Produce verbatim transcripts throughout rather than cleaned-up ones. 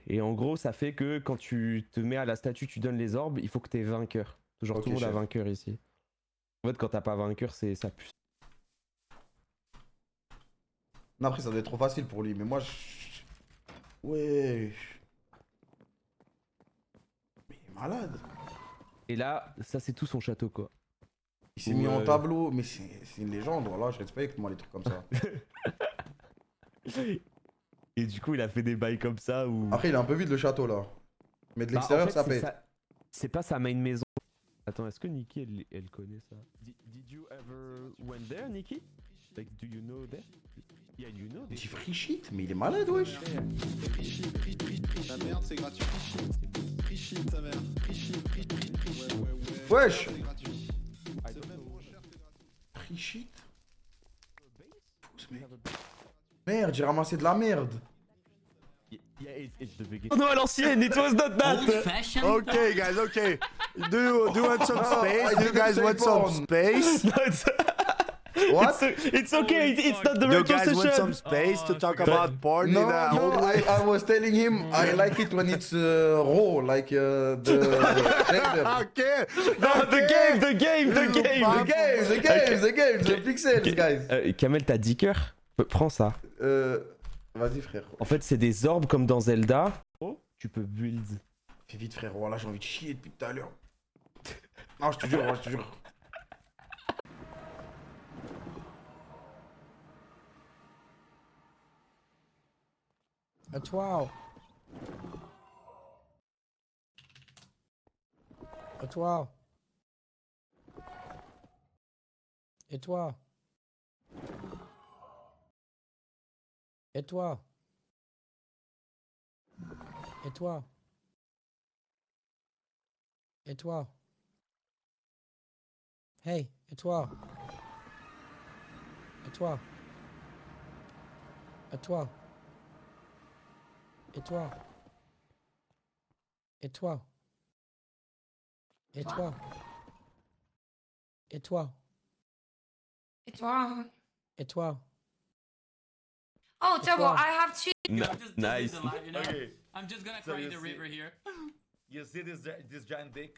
Et en gros, ça fait que quand tu te mets à la statue, tu donnes les orbes, il faut que t'aies vainqueur. Genre Ok, tout le monde a chef. vainqueur ici. En fait, quand t'as pas vainqueur, c'est ça pue. Non, après, ça doit être trop facile pour lui, mais moi, je... Ouais. Mais il est malade. Et là, ça c'est tout son château quoi. Il s'est mis en Ouais. tableau, mais c'est c'est une légende, voilà, je respecte moi les trucs comme ça. Et du coup, il a fait des bails comme ça où. Après, il est un peu vide le château là. Mais de Bah, en l'extérieur, fait, ça c'est pète. sa- C'est pas sa main maison. Attends, est-ce que Nikki elle, elle connaît ça? Did, did you ever went there, Nikki? Like, do you know there? Yeah, you know. Il dit free shit, mais il est malade, wesh. Free shit, free, free, free. La merde, c'est gratuit. Free shit, free shit, ta mère. Free shit, free, free, free. Ouais, ouais, ouais. Wesh. C'est gratuit. C'est même moins cher, c'est gratuit. Free shit. Merde, j'ai ramassé de la merde. Yeah, it's, it's the biggest. Oh non, à l'ancienne, it was not that! Okay, guys, okay. Do you, do you want some space? I Do you didn't guys say want some porn. space? No, it's, What? it's, it's okay, it's, it's not the You right guys want some session! space to talk about porn No, in a no, old I, way? I was telling him I like it when it's uh, raw, like uh, the render. Okay. No, the game, the game, the The game! game, the game, the game, the pixels, guys. Euh, Kamel, t'as dix cœurs? Euh, Prends ça. Euh, vas-y, frère. En fait, c'est des orbes comme dans Zelda. Oh, tu peux build. Fais vite, frère. Voilà, j'ai envie de chier depuis tout à l'heure. Non, je te jure, ouais, je te jure. À toi. À toi. Et toi. Et toi. Et toi. Et toi. Hey, et toi. Et toi. Et toi. Et toi. Et toi. Et toi. Et toi. Et toi? Et toi. Oh, double, I have two. N- Just- just nice. leave the line, you know? Okay. I'm just gonna So cry you the see- river here. You see this gi- this giant dick?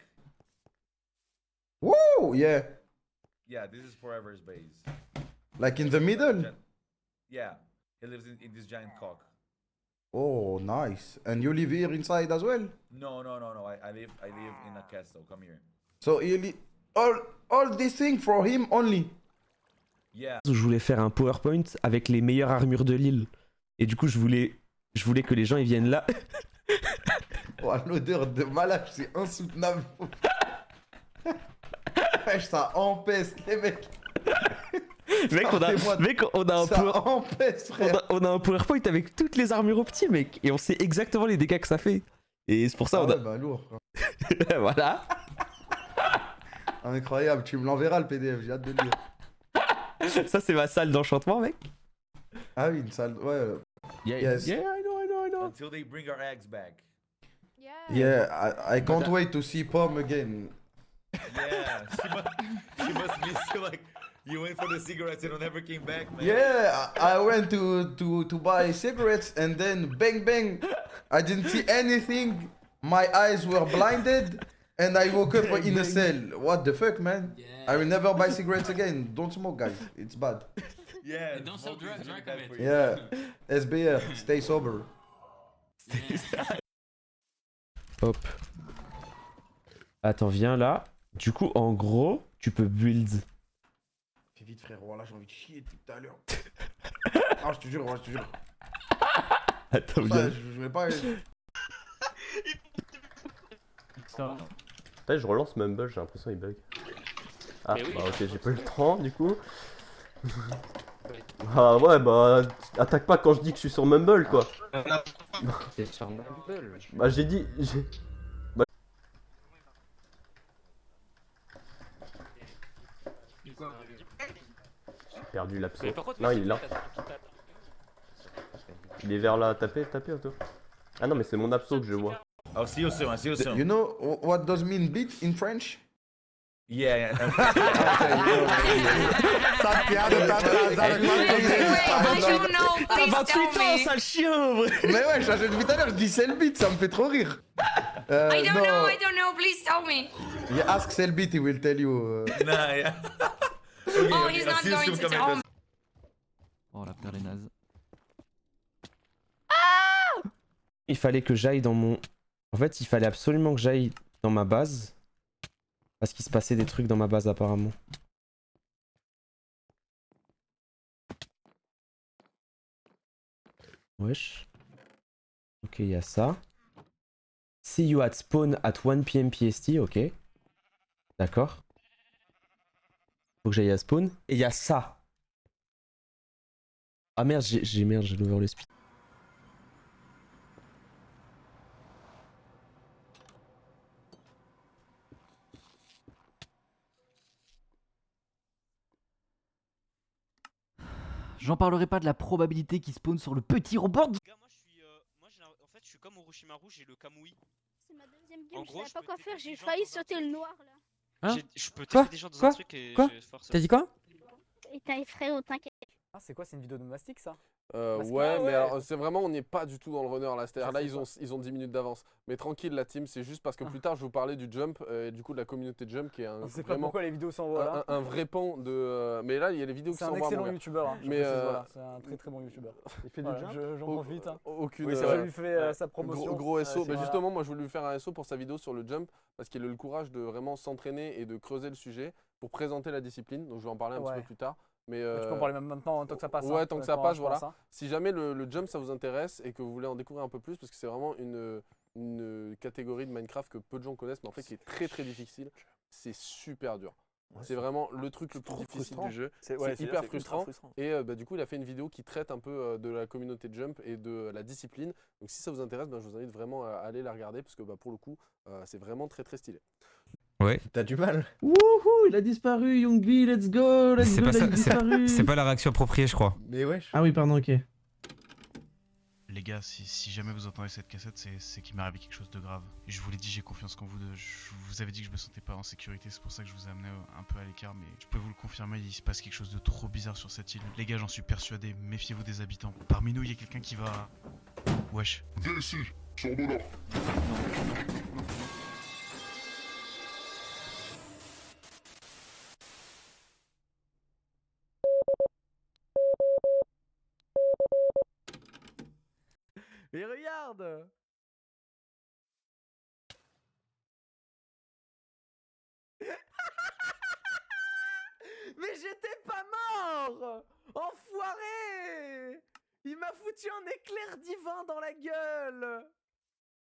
Woo, yeah. Yeah, this is Forever's base. Like in the middle. Gi- Yeah, he lives in, in this giant cock. Oh, nice. And you live here inside as well? No, no, no, no. I, I live I live in a castle. Come here. So you li- all all this thing for him only. Yeah. Je voulais faire un PowerPoint avec les meilleures armures de l'île. Et du coup, je voulais, je voulais que les gens ils viennent là. Oh, l'odeur de malade, c'est insoutenable. Wesh, ça empeste, les mecs. Mec, on a, Sortez-moi de- mec, on a un Ça power- empeste, on frère. a, on a un PowerPoint avec toutes les armures optiques, mec. Et on sait exactement les dégâts que ça fait. Et c'est pour ça Ah on ouais, a. bah lourd. frère. Voilà. Incroyable, tu me l'enverras le P D F, j'ai hâte de lire. Ça, c'est ma salle d'enchantement, mec. Ah oui, une salle, ouais. euh, Yeah, Yes. yeah, I know, I know, I know. Until they bring our eggs back. Yeah. Yeah, I, I can't But, uh, wait to see Pom again. Yeah. She must she must miss you like you went for the cigarettes and never came back, man. Yeah, I I went to, to, to buy cigarettes and then bang bang, I didn't see anything. My eyes were blinded and I woke up in a cell. What the fuck, man? Yeah. I will never buy cigarettes again. Don't smoke, guys. It's bad. Yeah. And don't sell smoking is drugs, really right, bad Kamel? for you. Yeah, S B R, stay sober. Yeah. Hop. Attends, viens là. Du coup, en gros, tu peux build. Fais vite, frère. Voilà, j'ai envie de chier depuis tout à l'heure. Ah, je te jure, ouais, je te jure. Attends, Enfin, viens. je, je vais pas. Là, je relance Mumble, j'ai l'impression qu'il bug. Ah, bah ok, j'ai pas eu le temps du coup. Ah ouais, bah attaque pas quand je dis que je suis sur Mumble quoi. T'es sur Mumble. Bah j'ai dit. J'ai bah... J'ai perdu l'absent. Non, il est là. Il est vers là, tapez, tapez Otto. Ah non, mais c'est mon abso que je vois. I'll see you soon. I'll see you soon. You know what does mean beat in French? Yeah. yeah. Tatiana, Tatiana, I don't know. À Please vingt-huit tell ans, me. sale chien, vrai. Mais ouais, je dit tout à l'heure, je dis Selbit, ça me fait trop rire. Euh, I don't non. know. I don't know. Please tell me. Yeah, ask Selbit, he will tell you. uh. Nah, yeah. Okay, Oh, okay, he's I'll not see you going soon, to come tell here. me. Oh la perle est naze. Il fallait que j'aille dans mon... En fait, il fallait absolument que j'aille dans ma base. Parce qu'il se passait des trucs dans ma base apparemment. Wesh. Ok, il y a ça. See you at spawn at one p m P S T, ok. D'accord. Faut que j'aille à spawn. Et il y a ça. Ah merde, j'ai j'ai- merde, j'ai l'over le speed. J'en parlerai pas de la probabilité qu'il spawn sur le petit robot. Gars, moi je suis, euh, moi j'ai, en fait je suis comme Orochimaru, j'ai le Kamui. C'est ma deuxième En game, je gros, savais je pas peux quoi taper faire, des j'ai gens failli dans un sauter le noir là. Hein J'ai- Je peux Quoi taper des gens dans Quoi un truc et Quoi je force. T'as dit quoi? Et t'as frérot, t'inquiète. Ah, c'est quoi, c'est une vidéo de mastic ça? Euh, Parce que- ouais, ah, mais ouais. alors c'est vraiment, on n'est pas du tout dans le runner là. C'est-à-dire Je là, sais ils ont, pas. ils ont dix minutes d'avance. Mais tranquille, la team, c'est juste parce que plus tard, je vous parlais du jump euh, et du coup de la communauté jump qui est un, On sait pas vraiment pourquoi les vidéos s'envoient là. un, un vrai pan de. euh, Mais là, il y a les vidéos qui C'est un s'envoient. mon excellent gars. youtubeur, hein, je Mais précise, euh, voilà, c'est un très très bon youtubeur. Il fait Voilà, du jump. je- J'en au- profite. Hein. Aucune. Oui, euh, ça lui fait euh, ouais. sa promotion. Gros, gros S O. Ouais, Bah, c'est- justement, moi, je voulais lui faire un S O pour sa vidéo sur le jump parce qu'il a eu le courage de vraiment s'entraîner et de creuser le sujet pour présenter la discipline. Donc, je vais en parler un Ouais. petit peu plus tard. Mais Bah, Tu peux en euh, parler même maintenant, hein, tant que ça passe. Ouais, hein, tant que ça honnêtement, passe, je voilà. pense, hein. Si jamais le, le jump ça vous intéresse et que vous voulez en découvrir un peu plus, parce que c'est vraiment une, une catégorie de Minecraft que peu de gens connaissent, mais en fait qui est très très difficile, c'est super dur. C'est vraiment le truc le plus trop difficile frustrant. du jeu. C'est- C'est ouais, c'est- hyper c'est ultra frustrant. frustrant. Et euh, bah, du coup, il a fait une vidéo qui traite un peu euh, de la communauté jump et de la discipline. Donc si ça vous intéresse, bah, je vous invite vraiment à aller la regarder parce que bah, pour le coup, euh, c'est vraiment très très stylé. Ouais. T'as du mal. Wouhou, il a disparu, Youngbi, let's go, let's C'est go, pas, il a ça- c'est- disparu. c'est pas la réaction appropriée, je crois. Mais wesh. Ah oui, pardon, ok. Les gars, si, si jamais vous entendez cette cassette, c'est c'est qu'il m'est arrivé quelque chose de grave. Et je vous l'ai dit, j'ai confiance en vous. De, je vous avais dit que je me sentais pas en sécurité, c'est pour ça que je vous ai amené un peu à l'écart. Mais je peux vous le confirmer, il se passe quelque chose de trop bizarre sur cette île. Les gars, j'en suis persuadé, méfiez-vous des habitants. Parmi nous, il y a quelqu'un qui va... Wesh. Viens ici, sors de là. Mais regarde. Mais j'étais pas mort. Enfoiré. Il m'a foutu un éclair divin dans la gueule.